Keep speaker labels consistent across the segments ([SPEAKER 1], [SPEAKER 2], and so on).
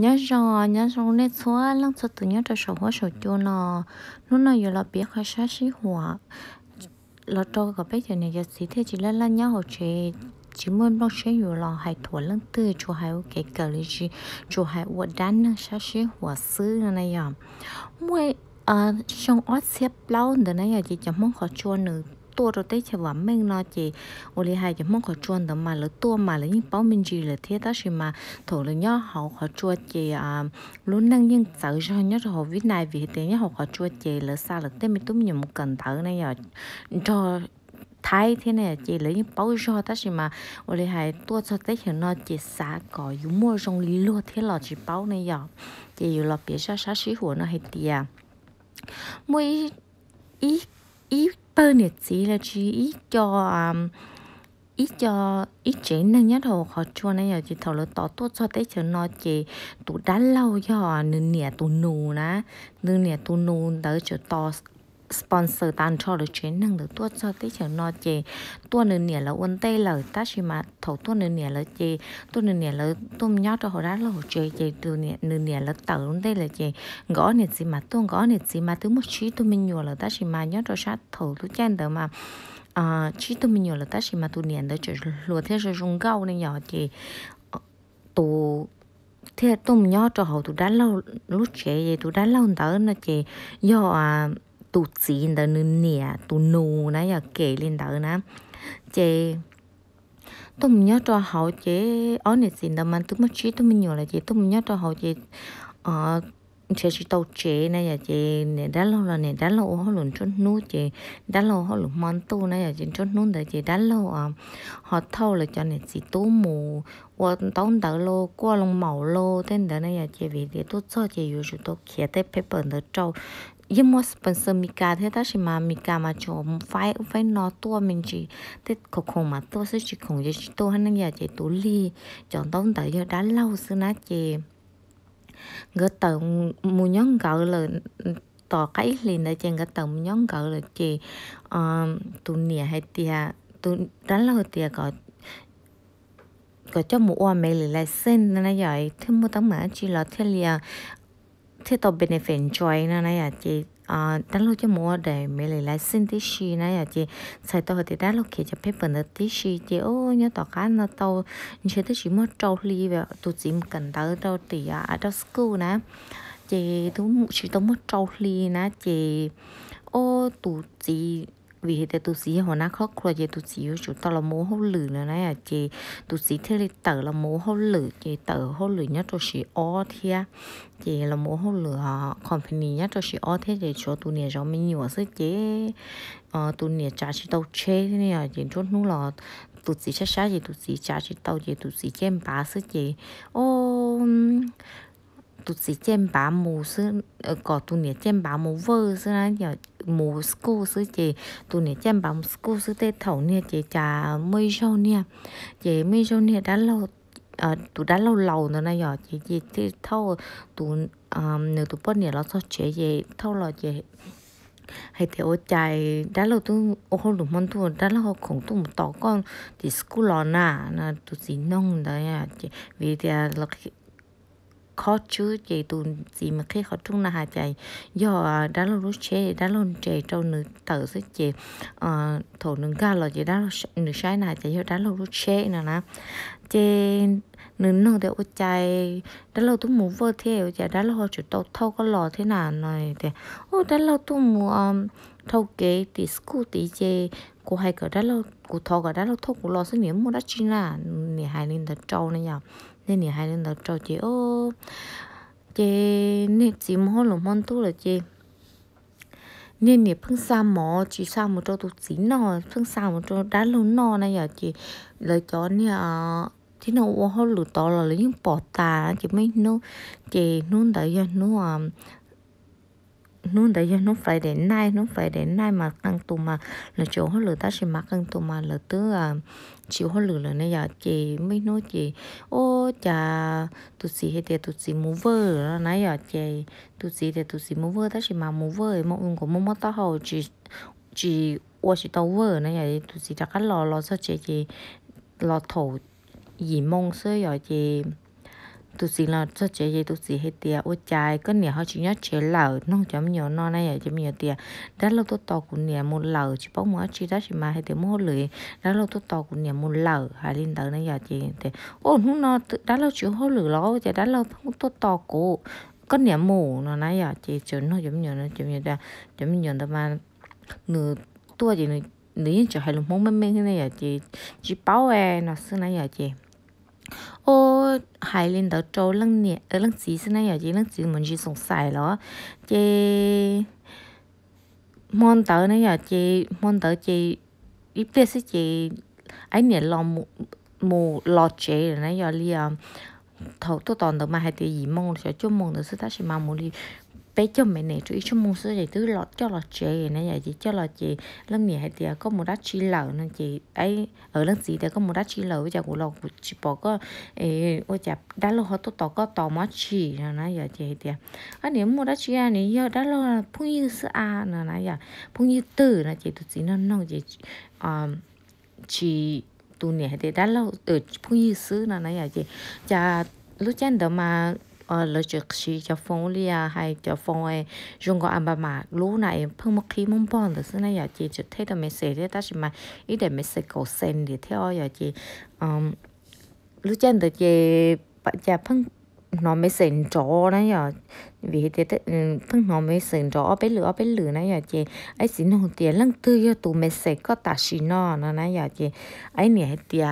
[SPEAKER 1] nhớ rồi nét xóa lăng số tự nhớ cho sầu hóa sầu chua nó lúc nào giờ là biết khai sát xí hỏa là cho cái bây giờ này giờ xí thế chỉ là nhớ hồ chế chỉ muốn nó sẽอยู่là hay thua lăng tư cho hay cái cờ lý chỉ cho hay vật đan sát xí hỏa xứ này giờ mỗi trong ót xếp lâu từ này giờ chỉ chấm món khó chua nữaตัวเราได้ฉบับไม่นอจีโอลิหายจะมองขอจวนแต่มาแล้วตัวมาแล้วยิ่งเป้ามันจีเลยเทียตั้งแต่มาถูกเลยย่อเขาขอจวนจีลุ้นนั่งยิ่งเจอชอนย่อเขาวินัยวิเตย่อเขาขอจวนจีแล้วซาแล้วเต้ไม่ตุ้มยมกันเถอะนะย่อจอท้ายที่เนี่ยจีเลยยิ่งเป้าชอตั้งแต่มาโอลิหายตัวจะได้เห็นนอจีสาก่ออยู่มั่วตรงลีลัวที่หลอจีเป้าเนี่ยย่อจีอยู่หลอเปียชาชาชีหัวน่ะให้เตียมวยอีbơ nhiệt gì là chỉ ít chế năng nhất hồ họ chua này giờ chỉ thầu là tỏ tốt cho tới chờ nó chỉ tụ đá lâu cho nương nhẹ tụ nù ná nương nhẹ tụ nù đỡ chờ to sponsor tan cho được chế năng được tốt cho tới chờ nó chỉ tua nương nhẹ là uốn tay lời ta chỉ mà thầu tua nương nhẹ là chỉ tua nương nhẹ là tôm nhót cho họ đá lâu chỉ từ nhẹ nương nhẹ là tờ uốn tay là chỉ gõ nhiệt gì mà tua gõ nhiệt gì mà thứ một chí tụi mình nhiều là ta chỉ mà nhót cho sát thầu tụi chen đỡ mà chỉ tụi mình nhiều là ta chỉ mà tụi nhẹ đỡ chỉ lùa theo rồi rung gạo này nhỏ chỉ tụ theo tôm nhót cho họ tụi đá lâu lúc trẻ vậy tụi đá lâu đỡ nó chỉ do tụ chỉ đỡ nương nhẹ tụ nù nãy giờ kể lên đỡ nè chị tôi mình nhớ cho họ chị ở này xin đâu mà tôi mất trí tôi mình nhiều là chị tôi mình nhớ cho họ chị chị tàu chế này giờ chị này đã lâu là này đã lâu họ luôn chốt nút chị đã lâu họ luôn món tu này giờ chị chốt nút để chị đã lâu họ thâu là cho này chị tú mù qua tao đỡ lô qua lông màu lô tên đó này giờ chị vì để tôi cho chị yêu cho tôi kia tới paper đó trâu nhưng mà sponsor Mika thế đó mà Mika mà cho phải nó tua mình chỉ thế không mà tôi sẽ chỉ không chỉ tôi hắn nhà chị tú ly chọn tao đợi giờ đã lâu xưa nát chị gỡ tờ mua nhón gỡ là tỏ cái liền để chị gỡ tờ mua nhón gỡ là chị tụ nè hay tia tụ đã lâu tia có cho một oa mẹ lại xin nên là vậy thêm một tấm mã chỉ là theo lia theo tàu benefit joy nên là chị đã lâu cho mua để mẹ lại xin tí xí này à chị xài tàu thì đã lâu kia cho phép bận tí xí chị ô nhớ tàu cá nó tàu như thế chỉ mua trâu ly về tụi chị cần tới đâu thì ở đâu school nè chị tụi chỉ tụi mua trâu ly nè chị ô tụi chị vì thế tụi chị hồi nãy khó khăn chị tụi chị chủ tao là mua hậu lử nữa này à chị tụi chị thế là tờ là mua hậu lử chị tờ hậu lử nhất tụi chị ó thế chị là mua hậu lử company nhất tụi chị ó thế để cho tụi này cho mình nhiều sức chị tụi này trả chị tao chế thế này à chị chốt nút là tụi chị chắc sao chị tụi chị trả chị tao chị tụi chị chém bá sức chị ô tụi chị chém bá mù sư có tụi này chém bá mù vơ sư này giờ mù school sư chị tụi này chém bá mù school sư tết thầu nè chị trả mấy rau nè chị mấy rau nè đã lâu tụi đã lâu nữa này giờ chị thì thâu tụi nếu tụi bọn này nó cho chị thâu là chị hay thì ở chạy đã lâu tôi ô không đủ món tôi đã lâu không tôi một tỏ con thì school là nè tụi chị nông đấy à chị vì thì là khó chứ chị tụi chị mà khi khó trung là hà chạy do đã lâu lúc chế đã lâu chạy trong nữ tử sức chị thổ nương ga là chị đã nữ sai này chị đã lâu lúc chế nè nè chị nữ nông để ở chạy đã lâu tôi muốn vơ theo chạy đã lâu chỉ tàu thâu có lò thế nào này thì ô đã lâu tôi muốn thâu kế thì school thì chị cô hay cả đã lâu cô thâu cả đã lâu thâu cô lò sức niệm mua đã chi là nè hai nên thật trâu này nhở nên nè hai nên thật trâu chị ô chị nè chị mua lồng món tu là chị nên nè phương xa mỏ chỉ xa một chỗ tụt xí nọ phương xa một chỗ đá lâu nọ này giờ chị lời chó nè thì nó hoa lửa to là lấy những bọt tà chị mấy nó chị nôn đợi cho nó nôn đợi cho nó phải đến nay mà căng tù mà là chỗ hoa lửa ta chỉ mặc căng tù mà là tứ chịu hoa lửa là này giờ chị mấy nó chị ô chà tụi chị hay tụi chị mua vơ rồi nãy giờ chị tụi chị mua vơ ta chỉ mà mua vơ mọi người cũng mua tao hồ chị ô chỉ tao vơ này giờ tụi chị đặt cái lò cho chị lò thổ gì mong sơ giờ chị tụi chị là cho chị vậy tụi chị hết tiệt ô trái có nhiều họ chỉ nhớ chế lẩu nông chấm nhiều non này chấm nhiều tiệt đó là tôi to của nhiều một lẩu chỉ bảo mỗi chỉ đó chỉ mà hay tiệt mỗi lưỡi đó là tôi to của nhiều một lẩu hay lên tới này giờ chị thì ô không nó đó là chịu hơi lưỡi lo chị đó là không tôi to của có nhiều mù nó này giờ chị chấm nó chấm nhiều đó mà nửa tua chị nửa chỉ hay là mông mềm thế này giờ chị chỉ bảo nó xưa này giờ chị ô hai lên đó trâu lăng nhẹ ở lăng xí thế này giờ chị lăng xí mình chỉ sống xài đó chị món tớ này giờ chị món tớ chị ít biết sẽ chị ấy nhẹ lò mù lò chế rồi này giờ li thầu tôi toàn được mà hai tỷ gì mong sẽ cho mong được sẽ ta chỉ mong muốn đi bé cho mẹ này chú ý cho mong sẽ thứ lọt cho lọt chế này giờ chị cho lọt chị lần này hai tỷ có một đá chi lợn nên chị ấy ở lần gì thì có một đá chi lợn với chả của lọt chỉ bỏ có ôi chả đá lô họ tôi tỏ có tỏ má chỉ là nãy giờ chị thì anh nếu một đá chi này giờ đá lô là phun như sữa là nãy giờ phun như từ là chị tụi chị nó chị chị tụi này thì đá lô ở phun như sữa là nãy giờ chị chả lúc trên đó mà lời trực sĩ cho phong lia hay cho phong ấy dùng có ăn mà lúc này phong một khi muốn bỏ được thế này giờ chị chỉ thấy được mấy sợi thế ta chỉ mà ý để mấy sợi cổ sen để theo giờ chị lúc trên đó chị bạn cha phong nó mấy sợi trỏ này giờ vì thế phong nó mấy sợi trỏ bé lửa này giờ chị ấy xin nó tiền lăng tư cho tụ mấy sợi có tạ xí nó này giờ chị ấy nhảy tiền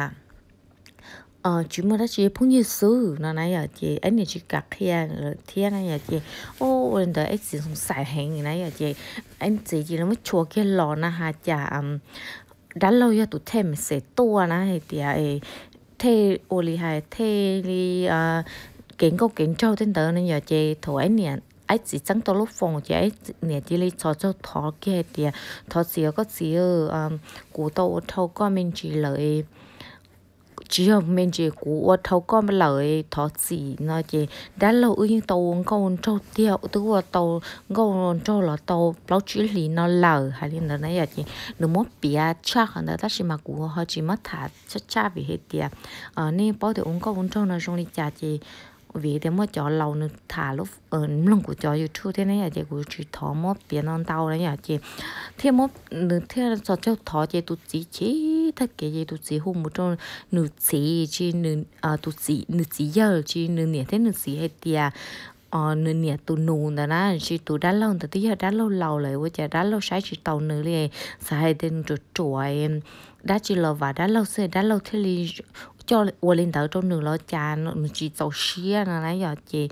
[SPEAKER 1] chú mà đã chị phong như sư nó này giờ chị anh này chị cắt thiên này giờ chị ô anh đợi anh chỉ dùng xài hàng này giờ chị anh chỉ là mới chua cái lò na hà chả đã lâu giờ tụi thêm sẽ tua na hay thì thế ô li hay thế li kiến trâu trên tờ nên giờ chị thổi anh nè ấy chỉ chẳng tôi lúc phòng chị ấy nè chị lấy cho thọ kia thì thọ xíu có xíu củ tàu thâu có mình chỉ lợi chỉ là mình chỉ của thâu con lợi thọ gì nó chỉ đã lâu như tàu con trâu tiêu tức là tàu con trâu là tàu bao chỉ lì nó lờ hay là nó này chỉ nó mất bia chắc là ta chỉ mà của họ chỉ mất thả chắc vì hết tiệt nên bao nhiêu con trâu nó trong đi chả chỉ vì thế mà cho lâu nữa thả lúc lòng của cho YouTube thế này là chị của chị thọ mất bia non tàu đấy nhỉ chị thế mất nữa thế cho thọ chị tụt chỉ thật cái gì tụt chỉ hôm một trong nửa chỉ nửa tụt chỉ giờ chỉ nửa nhẹ thế nửa chỉ hết tiệt nửa nhẹ tụt nôn đó na chỉ tụt đã lâu tụt tí đã lâu lại với chị đã lâu sai chỉ tàu nửa liền sai đến chuỗi đã chỉ là và đã lâu thế li cho ô lên tới trong nửa lo trà nó chỉ tàu xía là nãy giờ chị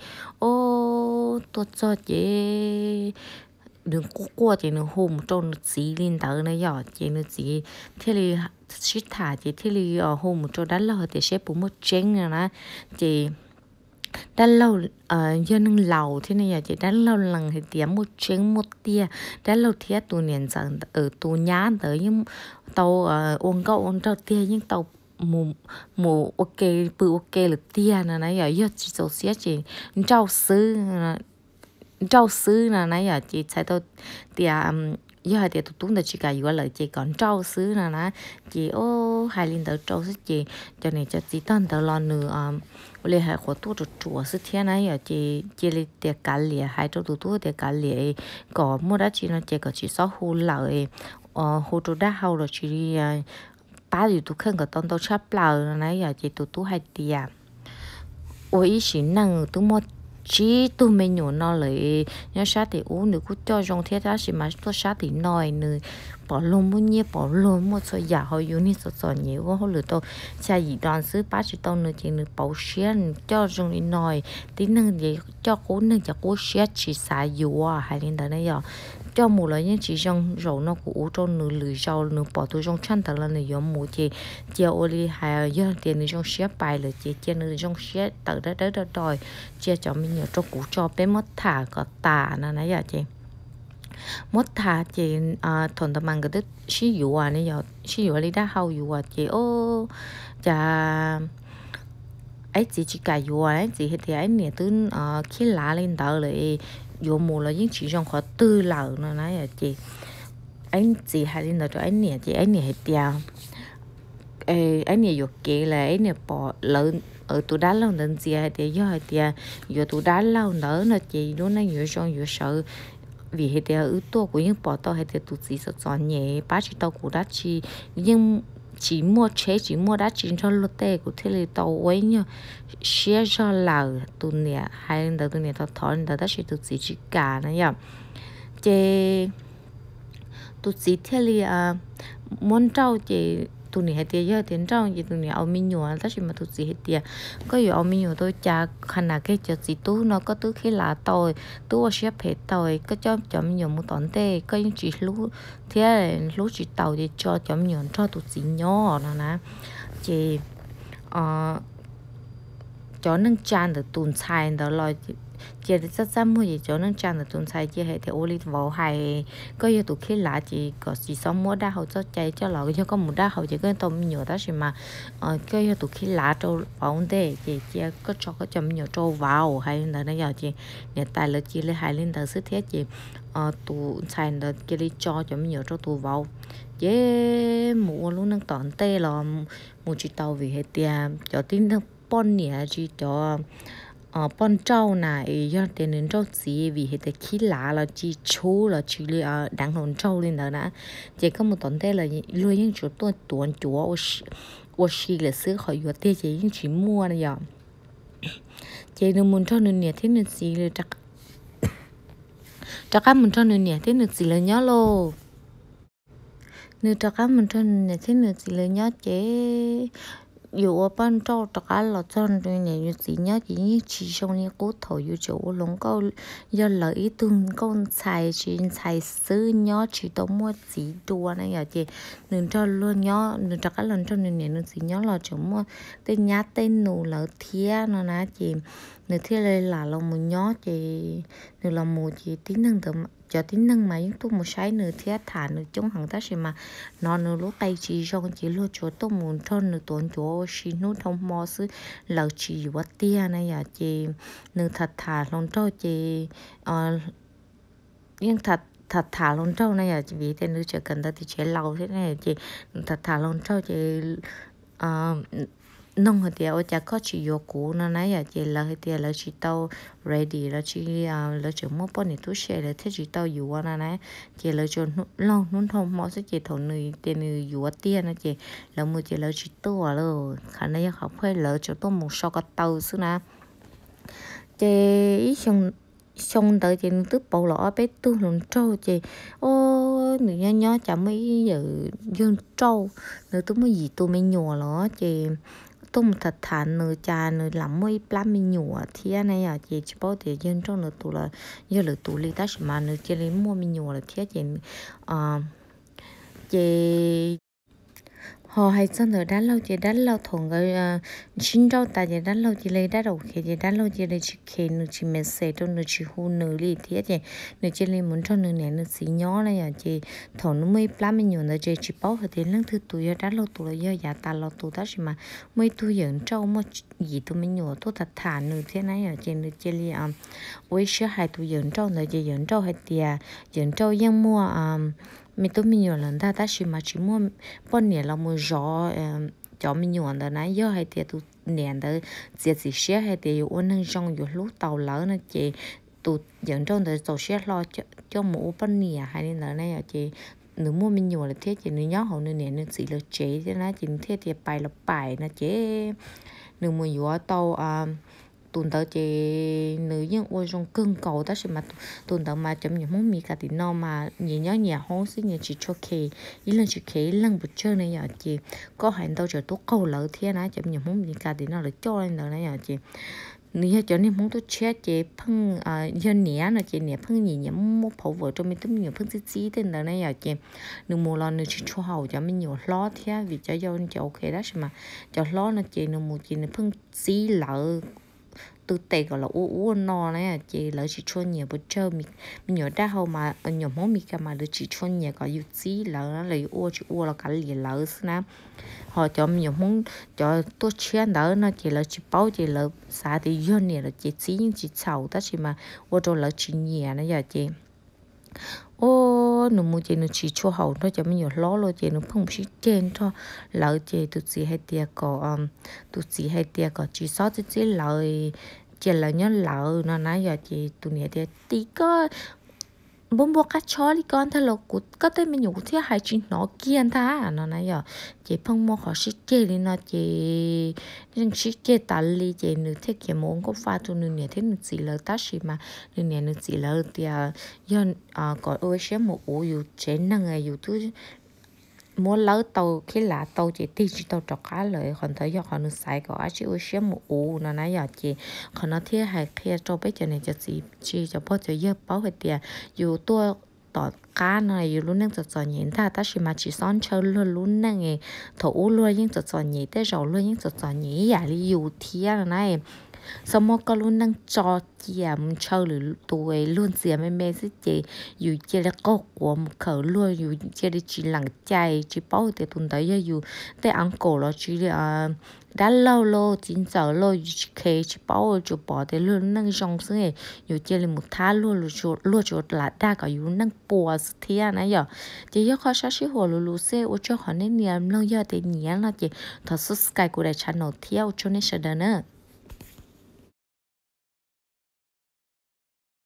[SPEAKER 1] ô tôi cho chị đừng qua chị nó hôm trong chỉ lên tới nãy giờ chị nó chỉ thế li xít thả chị thế li hôm trong đó là thì sẽ bụng một chén rồi nè chị đã lâu do nâng lầu thế này giờ chị đã lâu lần thì tiệm một chén một tia đã lâu thiết tụ niệm rằng ở tụ nhá tới nhưng tàu uống cậu uống trâu tia nhưng tàu mù ok bự ok là tia là nãy giờ chỉ số xía chị trâu sứ là nãy giờ chị sai tôi tia giờ thì tụi chúng ta chỉ cả vừa lời chị còn trâu sứ là nè chị ô hai linh tới trâu sứ chị cho nên cho chị tân tới lo nữa lấy hai khổ tu được chùa sứ thiên này giờ chị lấy tiệc cá lìa hai trâu tụi tôi tiệc cá lìa có mua đã chị nó chị có chỉ số hù lợi hù trâu đã hậu rồi chị ba thì tụi khăn có tôn tao chấp lờ này giờ chị tụi hai tiệc ôi xin năng tụi một chỉ tụi mình nhổ nó lại nhớ sát thì uống được cũng cho trong thế đó chỉ mà tôi sát thì nói nữa bỏ luôn muốn nhé bỏ luôn một số giả họ yêu như số nhiều quá họ lừa tôi cha gì đoàn sứ bác chỉ tao nữa chỉ nữa bảo xuyên cho trong đi nói tí năng gì cho cố năng cho cố xuyên chỉ xài dù hay lên đó này giờ cho mù là những chỉ trong rau nó cũng trong nửa lưỡi rau nửa bỏ tôi trong chăn thật là nửa giống mù chị ô li hay giờ tiền nửa trong xuyên bài là chị nửa trong xuyên tự đó đòi chia cho mình nhiều cho củ cho bé mất thả có tả nó nãy giờ chị mất thả chị thuần tâm mang cái đứt sử dụng này giờ sử dụng đi đã hậu dụng chị ô chà ấy chỉ cả dụng ấy chị thì ấy nè từ khi lá lên đầu lại dùng mù là những chỉ trong khó tư lợn nó nãy giờ chị anh chị hay lên đầu cho anh nè chị anh nè hay tiao anh nè dục kỹ là anh nè bỏ lợn ở tụ đá lâu đến gì thì do thì giờ tụ đá lâu nữa nó chỉ lúc này giờ trong giờ sợ vì hệ thì ứ tua của những bỏ tao hệ thì tụ chỉ sợ chọn nhẹ bác chỉ tao cũng đã nhưng chỉ mua chế chỉ mua đã chỉ cho lót tê của thế là tao ấy nhá share cho là tụ nè hai lần tụ nè tao thon tao đã chỉ tụ chỉ cả này nhá chế tụ chỉ thế là muốn trâu chế tụi này thì giờ tiền trong thì tụi này ao mình nhua tất nhiên mà tụi gì thì có nhiều ao mình nhua tôi cha khả năng cái chuyện gì tú nó có tú khi là tôi tú ở xếp hết tôi có cho mình nhua một tòn tê có những chỉ lú thế lú chỉ tàu thì cho mình nhua cho tụi gì nhỏ nó nè thì cho nên chan được tuần sai đó là chỉ để rất mua gì cho nên chan được tuần sai chỉ hệ thì oli vào hay có nhiều tụ khi lạ chỉ có chỉ xong mua đa hậu cho chạy cho lọ cho có một đa hậu chỉ có tôm nhiều đó mà có nhiều tụ khi lạ trâu vào đây chỉ có cho nhiều trâu vào hay là nó giờ chỉ hiện tại là chỉ lấy hai lên tờ sức thế chỉ tụ sai là chỉ đi cho nhiều trâu tụ vào chế mua luôn năng tòn tê là mua chỉ tàu vì hệ tiền cho tin được bọn nhẹ chỉ cho bọn trâu này do tiền đến trâu gì vì hệ khí lạ là chỉ chú là chỉ là đáng hồn trâu lên đó nè chỉ có một tuần tê là luôn những chỗ tuần chúa ở xí là xứ khỏi vừa tê chỉ những chỉ mua này giờ chỉ được muốn cho nên nhẹ thế nên gì là chắc các muốn cho nên nhẹ thế nên gì là nhớ lô nếu chắc các muốn cho nên nhẹ thế nên gì là nhớ chế dù ở bên trong tất cả là chân rồi này như gì nhá chỉ trong những cố thầu như chỗ lồng câu do lợi ý từng con xài chuyện xài xứ nhá chỉ tao mua gì đua này giờ chị đừng cho luôn nhá đừng tất cả lần cho nên này gì nhá là chỗ mua tên nhá tên nụ là thía nó nè chị nếu thía đây là lòng một nhá chị nếu là một chị tính năng từ cho tính năng mà những tôi một sai nửa thía thả nửa chống hàng ta mà nó nửa lúc tay chỉ trong chỉ lo chỗ tôi muốn cho nửa tuần chỗ xin nút thông mò sư là chỉ vật tia này à chị nửa thật thả lòng cho chị nhưng thật thả lòng trâu này à chị vì thế nữ chỉ cần ta thì chế lâu thế này chị thật thả lòng trâu chị nông thì ở chả có chỉ vô cũ nó nãy giờ chị là thì là chỉ tao ready là chỉ là chỉ mua bao nhiêu túi xe là thế chỉ tao vô nó nãy chị là cho lâu nún thông mỏ sẽ chị thầu người tiền người vô tiền nó chị là mua chị là chỉ to rồi khả năng học phải là cho tôi một số cái tàu xứ nè chị xong tới chị tức bầu lọ bé tu lồng trâu chị ô người nhỏ nhỏ chả mấy giờ dương trâu nữa tôi mới gì tôi mới nhùa lọ chị tôi một thật thản nửa trà nửa lắm mới plám mình nhùa thì anh này à chị chỉ bảo thì dương trâu nửa tụ là giờ là tụ li ta mà nửa chị lấy mua mình nhùa là thì chị họ hay xong rồi đá lâu thùng cái xin rau ta chỉ đá lâu chỉ lấy đá đầu khi chỉ đá lâu chỉ lấy chỉ khi nửa chỉ mình xẻ cho nửa chỉ hu nửa li thế chứ nửa chỉ lấy muốn cho nửa này nửa xí nhỏ này à chị thùng nó mới plám mình nhổn rồi chị chỉ bảo thì lần thứ tuổi đá lâu tuổi giờ giả ta lâu tuổi đó mà mới tuổi dưỡng trâu mà gì tụi mình nhổn tôi thật thà nửa thế này à chị nửa chỉ lấy ôi sữa hai tuổi dưỡng trâu rồi chị dưỡng trâu hay tiệt dưỡng trâuยังmua mình tôi mình nhiều lần ta mà chỉ mua bọn nhẹ là mua gió cho mình nhiều lần này giờ hay thì tụ nền đó chỉ xe hay thì uốn nâng trongอยู่lúc tàu lỡ nó chị tụ dẫn trong đó tàu xe lo cho mỗi bọn nhẹ hay nên là này chị nếu mua mình nhiều là thế chị nếu nhớ hậu nên nó chỉ là chế thế này chị thế thì bài là bài nó chế nếu mua nhiều tàu tuần tới chị nữ dân ôi trong cơn cầu đó mà tuần tới mà chấm những món mì cả thì no mà nhỉ nhớ nhà hóng xí nhà chị cho kề ý lần chị kề lần bữa chơi này giờ chị có hành đâu chờ tốt cầu lỡ thế này chấm những món mì cả thì nó là cho lên đó này giờ chị nếu cho nên món tôi chết chị phăng dân nhẹ là chị nhẹ phăng nhỉ một phẫu vợ cho mình tấm nhiều phăng xí tên đó này giờ chị đừng mua lo nữa chị cho hậu cho mình nhiều lo thế vì cho dân cho ok đó mà cho lo là chị đừng mua chị phăng xí lỡ tôi tệ gọi là u no này chị lỡ chỉ cho nhiều bữa chơi mình nhớ đã hầu mà nhiều món mình cả mà được chỉ cho nhiều có yêu chí lỡ nó lấy u chỉ u là cả liền lỡ xí họ cho nhiều món cho tôi chén đó nó chỉ là chỉ bao chỉ là xã thì dân này là chỉ chỉ những chỉ xào đó chỉ mà u cho lỡ chỉ nhiều này giờ chị ô nó mua chị nó chỉ cho hậu thôi cho mình nhiều lo lo chị nó không chỉ trên thôi lỡ chị tụi chị hay tiệt có tụi chị hay tiệt có chỉ sót chị lợi chị là nhớ lỡ nó nãy giờ chị tụi này thì tí có bố bố cá chó đi con thay lộc cút có tới mình nhủ thiết hai chuyện nó kiên tha nó nãy giờ chị phong mua họ xí kê đi nó chị nhưng xí kê tạt li chị nữ thiết kia muốn có pha tụi nữ này thế nữ chỉ lỡ ta xí mà nữ này nữ chỉ lỡ thì do có ơi xem một ổอยู่trên năng ngàyอยู่thứ mua lỡ tàu khi lạ tàu chị đi chỉ tàu trọc cá lợi còn thấy do họ nó xài có ai chỉ ơi xem một ổ nó nãy giờ chị còn nó thiết hai kia cho bây giờ này cho chị cho bố cho giờ bảo hết tiềnอยู่ตัวต่อก้านอะไรอยู่รุ่นนั่งจะจอดยินถ้าถ้าชิมาชิซ้อนเชิญรุ่นนั่งเองถูรุ่นยิ่งจะจอดยินแต่เรารุ่นยิ่งจะจอดยินอย่าลีอยู่เที่ยงนะเองสมมติก็รุ่นนั่งจอดเกี่ยมเชิญหรือตัวรุ่นเสียไม่เมสิเจอยู่เจแล้วก็กลัวมันเขารุ่นอยู่เจได้จีหลังใจจีเป้าแต่ตุนได้อยู่แต่อังโกเราจีđã lâu lâu chín giờ lâu khi chỉ bảo cho bỏ để luôn nâng trong xứ nàyอยู่เจเลยหมดท่าluôn cho là đa cảอยู่nâng bùa thế này giờ chỉ có khó sát sĩ hồ lù xe ô cho họ nên niệm lâu giờ để nhớ là chỉ thật sự sky của đại channel theo cho nên sẽ đỡ nữa